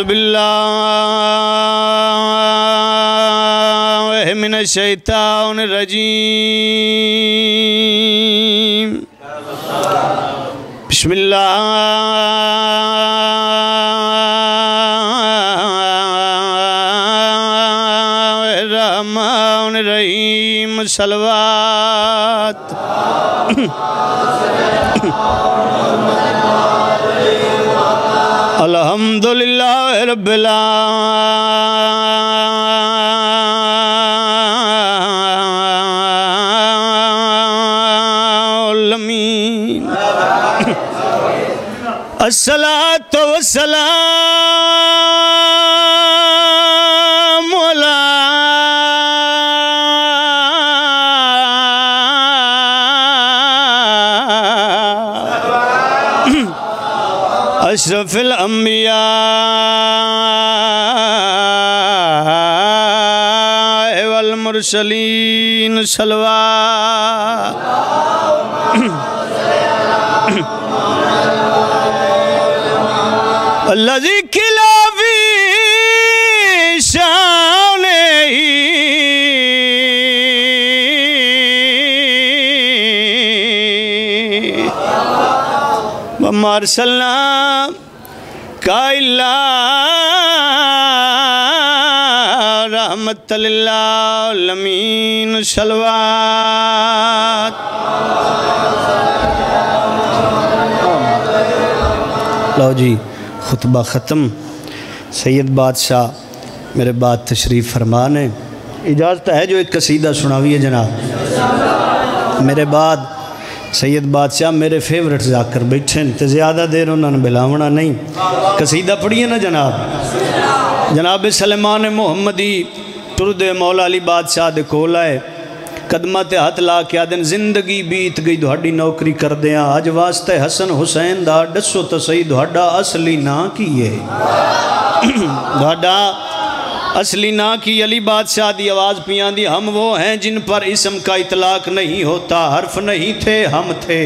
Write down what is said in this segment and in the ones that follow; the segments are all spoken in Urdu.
باللہ من الشیطان الرجیم بسم اللہ الرحمن الرحیم صلوات الحمدللہ رب العالمین الصلاة والسلام علی اشرف الانبیاء والمرسلین صلوات الذی کلا فی شانہ وما ارسلناک الا رحمۃ للعالمین صلوات لو جی خطبہ ختم سید بادشاہ میرے بعد تشریف فرمانے اجازت ہے جو ایک قصیدہ سناوی ہے جناب میرے بعد سید بادشاہ میرے فیورٹ ذاکر بیٹھیں تے زیادہ دیر انہوں نے بلاونا نہیں قصیدہ پڑھیے نا جناب سلیمان محمدی ترد مولا علی بادشاہ دے کول آئے قدمہ تے ہاتھ لا کے آدن زندگی بیت گئی دہاڑی نوکری کر دیاں آج واسطے حسن حسین دا ڈسو تسئی دہاڑا اصلی نا کیے دہاڑا اصلی نا کی علی بادشاہ دی آواز پیاں دی ہم وہ ہیں جن پر اسم کا اطلاق نہیں ہوتا حرف نہیں تھے ہم تھے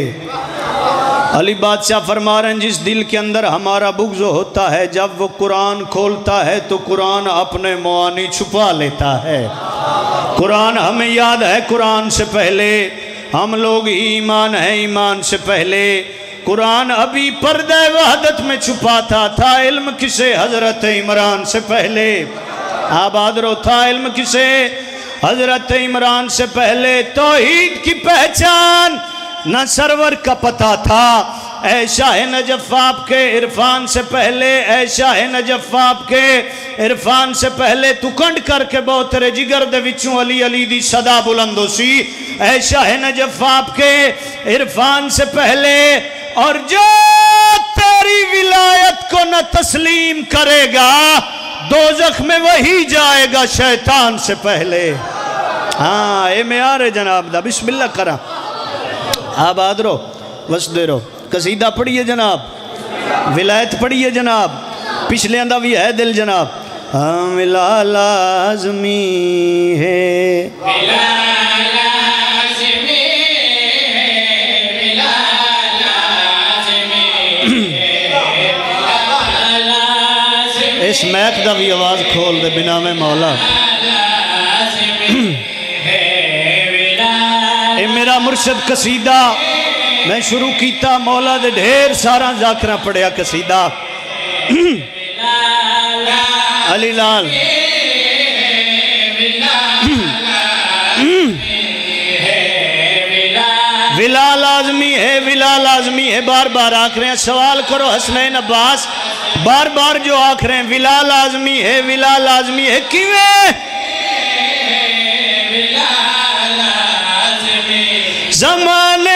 علی بادشاہ فرما رہے ہیں جس دل کے اندر ہمارا بغض ہوتا ہے جب وہ قرآن کھولتا ہے تو قرآن اپنے معانی چھپا لیتا ہے قرآن ہمیں یاد ہے قرآن سے پہلے ہم لوگ ہی ایمان ہیں ایمان سے پہلے قرآن ابھی پردہ وحدت میں چھپا تھا علم کسے حضرت عمران سے پہلے آباد رو تھا علم کسے حضرت عمران سے پہلے توحید کی پہچان نہ سرور کا پتہ تھا اے شاہ نجف آپ کے عرفان سے پہلے اے شاہ نجف آپ کے عرفان سے پہلے تو کنڈ کر کے بہت تیرے جگر دے وچوں علی علی دی صدا بلندو سی اے شاہ نجف آپ کے عرفان سے پہلے اور جو تیری ولایت کو نہ تسلیم کرے گا دوزخ میں وہی جائے گا شیطان سے پہلے ہاں اے میں آ رہے جناب دا بسم اللہ کرا آباد رو وسدے رو قصیدہ پڑھیے جناب ولایت پڑھیے جناب پچھلے اندہ بھی ہے دل جناب ولا لازمی ہے ولا لازمی ہے ولا لازمی ہے اس میک دا بھی آواز کھول دے بنا میں مولا اے میرا مرشد قصیدہ میں شروع کیتا مولا دے ڈھیر سارا ذاکرہ پڑھیا قصیدہ علی لال ولا لازمی ہے ولا لازمی ہے بار بار آکھ رہے ہیں سوال کرو حسنین عباس بار بار جو آکھ رہے ہیں ولا لازمی ہے ولا لازمی ہے کیویں زمانے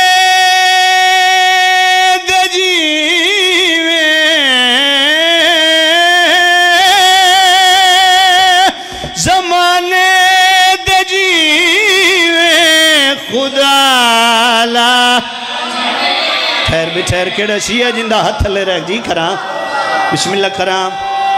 ٹھہر بھی ٹھہر کے رشی ہے جندہ ہاتھ لے رہ جی کھرام بسم اللہ کھرام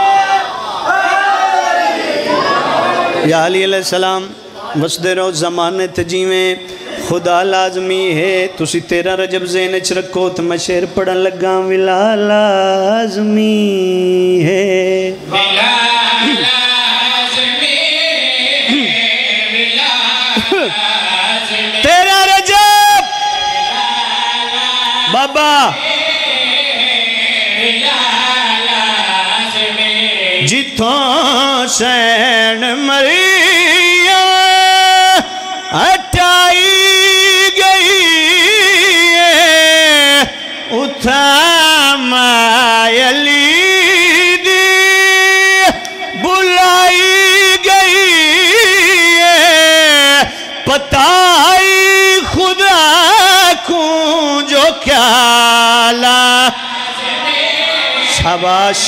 یا علی علیہ السلام وسدے رو زمانے تجیویں خدا لازمی ہے تسی تیرا رجب زین اچ رکھو تو میں شیر پڑھن لگا ولا لازمی ہے اتھوں سین مریم ہٹائی گئی اتھاں ماں علی دی بلائی گئی پتائی خدا کو جو کیا لا شاباش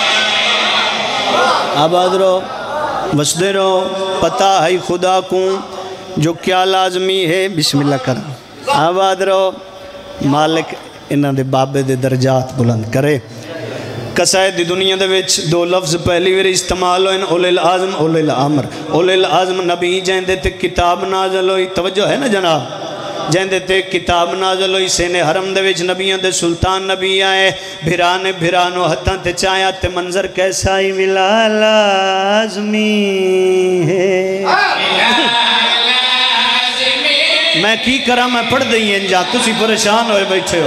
آباد رہو وسدے رہو پتہ ہے خدا کو جو کیا لازمی ہے بسم اللہ کرو آباد رہو مالک انہاں دے بابے دے درجات بلند کرے قصائد دی دنیا دے وچ دو لفظ پہلی ویری استعمال ہوئے اولی العظم اولی العمر اولی العظم نبی جہندے تے کتاب نازل ہوئی توجہ ہے نا جناب جہندے تے کتاب نازل ہوئی سینے حرم دے وچ نبیاں دے سلطان نبی آئے بھرانے بھرانو ہتھاں تے چایا تے منظر کیسا ہی ولا لازمی ہے میں کی کرا میں پڑھ دئی ہیں جا تسی پریشان ہوئے بیٹھے ہو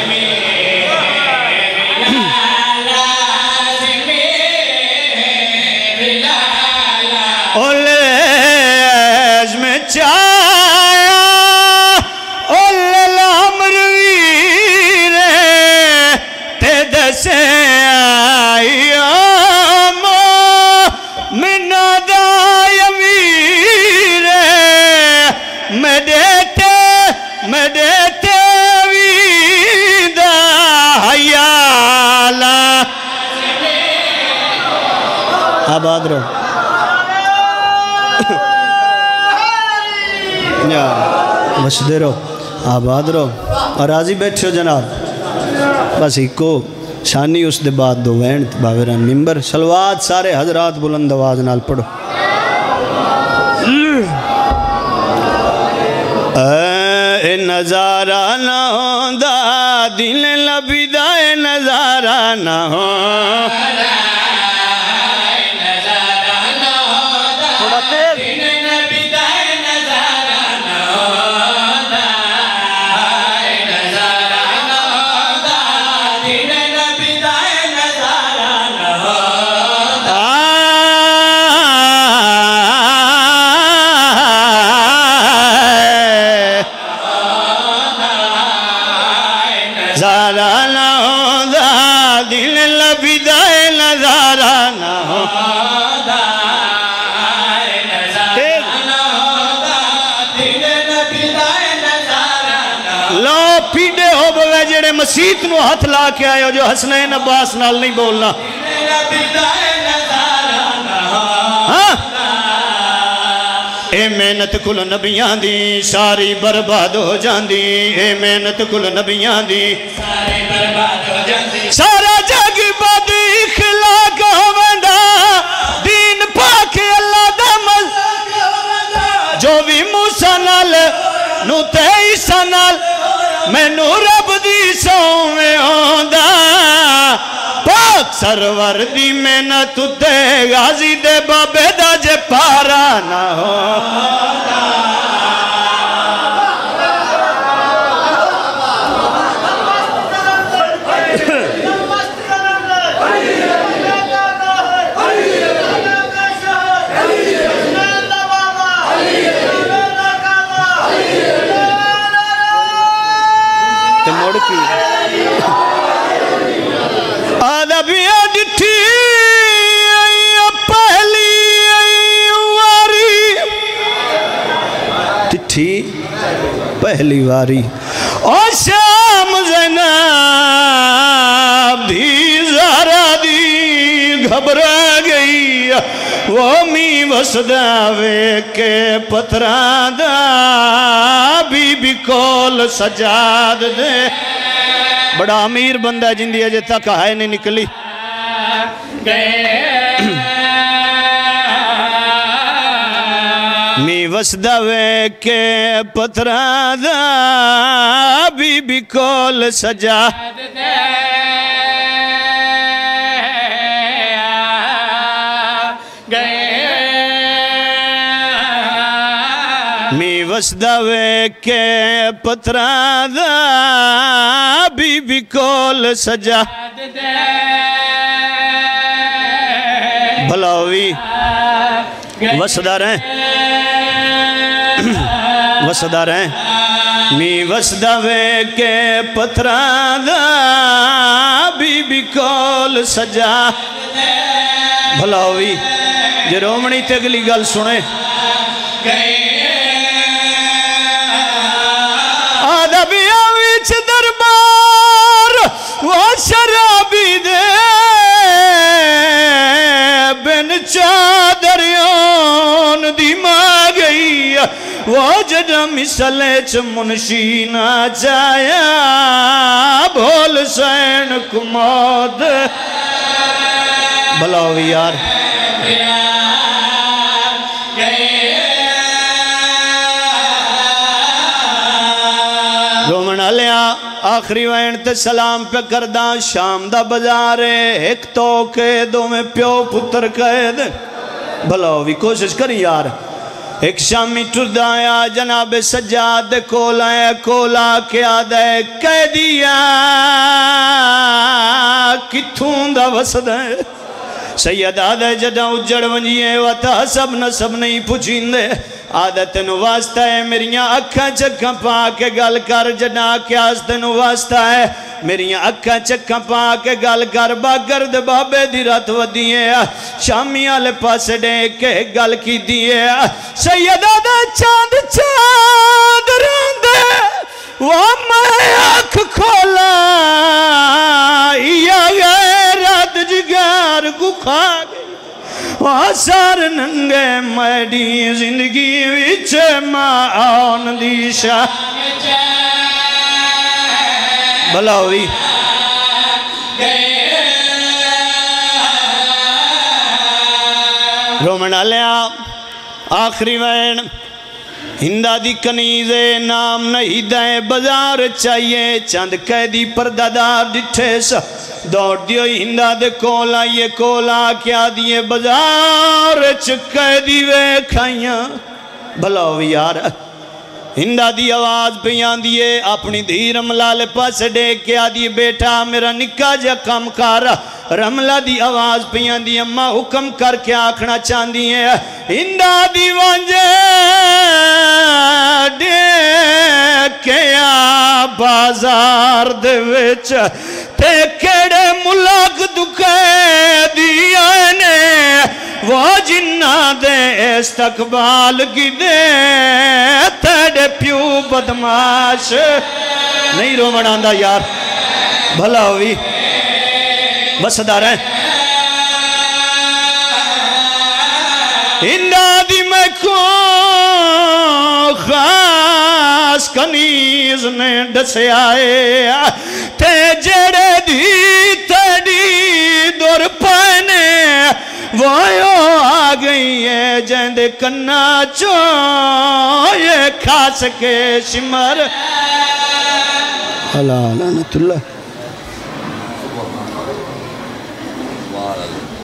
میں چایا اول الامر ویر تے دسے آئی آمو منہ دائی ویر میں دیتے ویدہ حیالا آباد رہو وسدے رہو آباد رہو اور راضی بیٹھے ہو جناب بس ایک کو شانی اس دے بعد دو وینٹ باویران ممبر سلوات سارے حضرات بلند آواز نال پڑھو اے نظارہ نہ ہوندا دل لبیدہ اے نظارہ نہ ہوندا مسیت نو ہاتھ لا کے آئے ہو جو حسنین عباس نال نہیں بولنا اے محنت کل نبیان دی ساری برباد ہو جاندی اے محنت کل نبیان دی ساری برباد ہو جاندی سارا جگ بد اخلاق ہوندہ دین پاک اللہ دمل جو بھی موسیٰ نال نو تے عیسیٰ نال میں نو رب دی سومے ہوندہ پاک سرور دی محنت تے غازی دے بابے دا جے پارا نہ ہوندہ آدھا بھی آدھی پہلی واری تھی پہلی واری اور شام زینب دی زہرا دی گھبرا گئی وہ می وسداوے کے پتران دا بی بی کول سجاد دے بڑا امیر بندہ ہے جن دی اجے تک آئے نہیں نکلی می وسداوے کے پتران دا بی بی کول سجاد دے وسداوے کے پتران دا بی بی کول سجاد دے بلاوی وسدا رہیں وسدا رہیں می وسدا وے کے پتران دا بی بی کول سجا بھلاوی جے رومنی تے اگلی گل سنے آدھا بیا ویچ دربار وہ شرابی دے بن چادریون دی ماں گئی وہ جڑا مسلچ منشی نہ جایا بھول سین کمود بلاوی یار رومن علیا آخری وین تے سلام پہ کردہ شام دا بزارے ایک تو کے دو میں پیو پتر قید بلاوی کوشش کریں یار ایک شامی ٹردہ آیا جناب سجاد کولا ہے کولا کیا دے قیدیا کتھوں دا وسد ہے سید آدھے جڑا اجڑ ونجیے واتا سب نصب نہیں پوچھیں دے عادت نو واسطہ ہے میریاں اکھاں چکھاں پا کے گل کر جنا کیا اس نو واسطہ ہے میریاں اکھاں چکھاں پا کے گل کر باگرد بابے دی رات ودیے شامی آلے پاس ڈے کے گل کی دیے سیدہ دے چاند چاند رندے وہ میں اکھ کھولا یا غیرت جگار کو کھا گئی آسار ننگے میڈی زندگی وچ آن دی شاہ بلاوی رومن علیا آخری وین ہندہ دی کنیزے نام نہیں دائیں بزار چاہیے چند قیدی پردادار ڈٹھے سا دوڑ دیو ہندہ دے کولا یہ کولا کیا دیے بزار قیدی وے کھائیاں بھلاوی یار ہندہ دی آواز پیان دیے اپنی دھی رملہ لے پاس ڈے کیا دیے بیٹا میرا نکاح جا کم کارا رملہ دی آواز پیان دی اممہ حکم کر کے آکھنا چاند دیے ہندہ دی وانجے ڈے کیا بازار دے وچ تے کیڑے ملاک دکھے دیا نے وہ جنہ دے استقبال کی دے تیڑے پیو بدماش نہیں رومن آندہ یار بھلا ہوئی بسدار ہیں ہندہ دی میں کو خاص کنیز نے ڈسے آئے تے جڑے دی تیڑی دور پانے وہ آ گئی ہے جیندے کنہ چو یہ کھاس کے شمر اللہ لعنت اللہ